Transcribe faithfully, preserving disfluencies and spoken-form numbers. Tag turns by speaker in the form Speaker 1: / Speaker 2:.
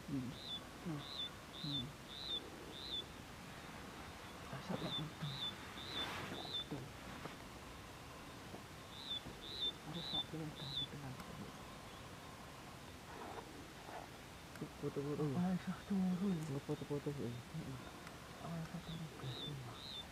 Speaker 1: Hmm. Hmm. Hmm. Asa ba ito? Ito. Ada sa pinuntahan dito lang sa dito. Foto-foto. Ay, sa turun. Foto-foto. Ay, sa turun.